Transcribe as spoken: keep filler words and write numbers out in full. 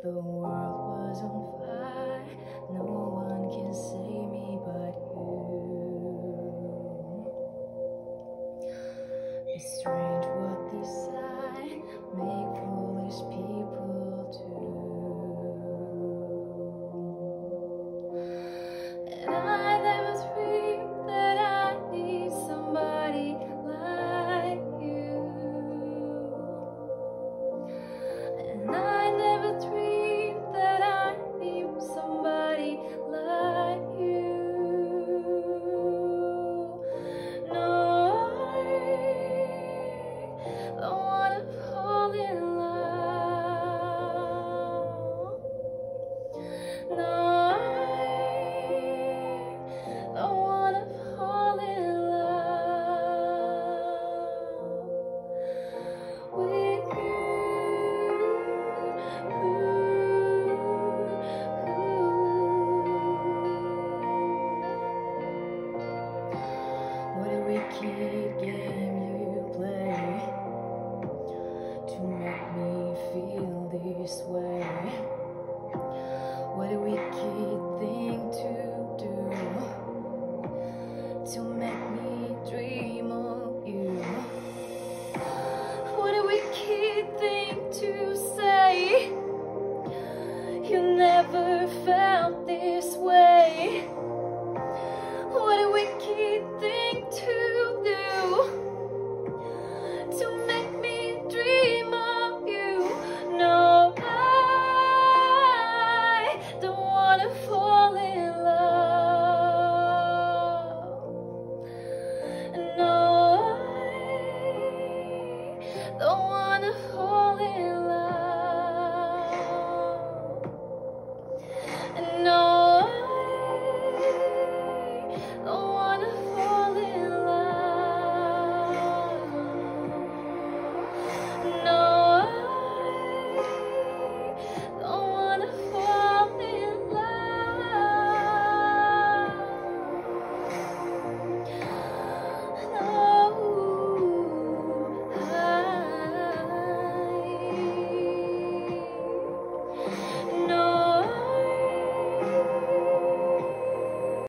the world was on fire. No one can save me but you. It's strange what this sign make foolish people do. And I never dreamed that I need somebody like you. And I never dreamed that I need somebody like you. No, I don't wanna fall in love. No, I don't wanna fall in love with